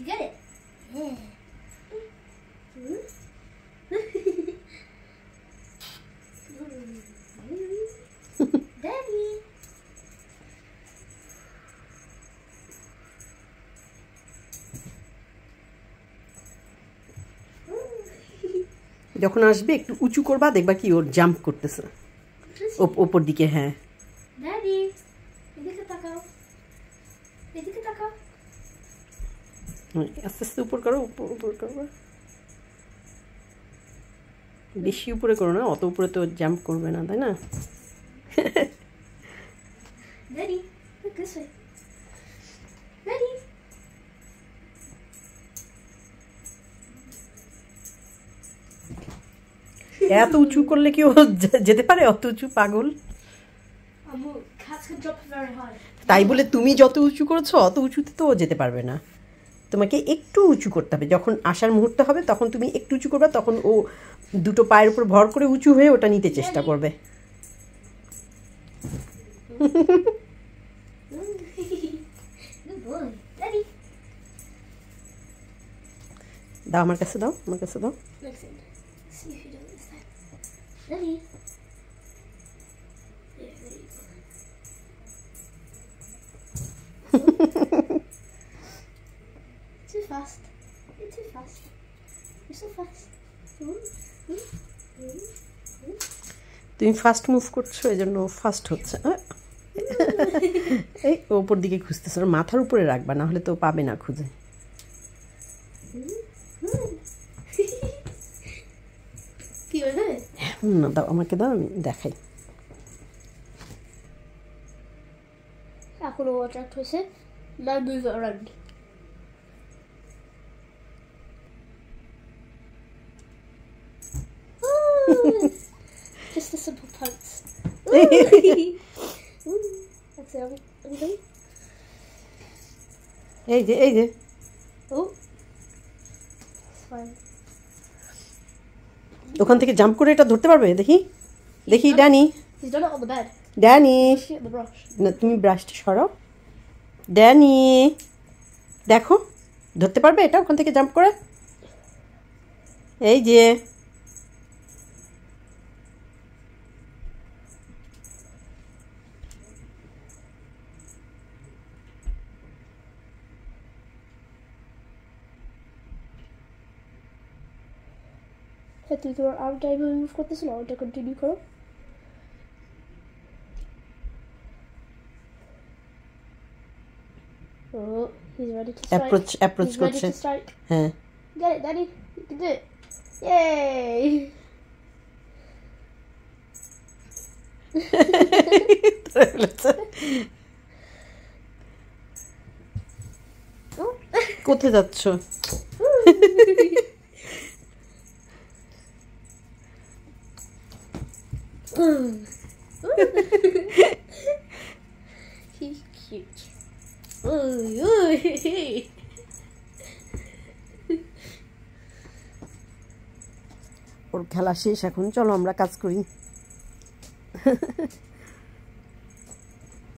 get it? Yeah. Daddy. যখন আসবে একটু উঁচু করবা, দেখবা কি ওর জাম্প করতেছে ওপর দিকে। হ্যাঁ Daddy, এদিকে তাকাও, এদিকে তাকাও। আস্তে আস্তে উপর করো, উপর করো, বেশি উপরে করো না, অত উপরে তো জাম্প করবে না, তাই না? Daddy, look this way. Daddy. এত উঁচু করলে কি ও যেতে পারে? অত উঁচু পাগল। Cats can jump very high. তাই বলে তুমি যত উঁচু করেছো অত উঁচুতে তো ও যেতে পারবে না। তোমাকে একটু উঁচু করতে হবে, যখন আসার মুহূর্ত হবে তখন তুমি একটু উঁচু করবে, তখন ও দুটো পায়ের উপর ভর করে উঁচু হয়ে ওটা নিতে চেষ্টা করবে। Good boy. Daddy. দাও আমার কাছে, দাও আমার কাছে, দাও। Listen. See if you do it this time. Daddy. Yeah, there you go. Too fast. You're too fast. You're so fast. তুমি ফাস্ট মুভ করছো, এই জন্য ফাস্ট হচ্ছে। এই ওপর দিকে খুঁজতেছে, ওর মাথার উপরে রাখবা, না হলে তো পাবে না খুঁজে। কি হলো? না দাও আমাকে, দাও আমি দেখাই। এখন ও অ্যাট্রাক্ট হয়েছে, now move it around. Just a simple pounce. That's it. Anything? এই যে, এই যে। Oh. It's fine. ওখান থেকে জাম্প করে এটা ধরতে পারবে? দেখি দেখি Danny, He's done it on the bed. Danny. Get the brush. না তুমি ব্রাশটা সরাও। ড্যানি দেখো, ধরতে পারবে এটা ওখান থেকে জাম্প করে? এই যে। তুই তোমার আর্মটা এইভাবে মুভ করতেছ না, ওটা কন্টিনিউ করো। Oh, he's ready to strike. Approach He's ready করছে। to strike. হ্যাঁ Get it, Daddy. You can do it. Yay! কোথায় যাচ্ছ? He's cute. Ooh. ওর খেলা শেষ, এখন চলো আমরা কাজ করি।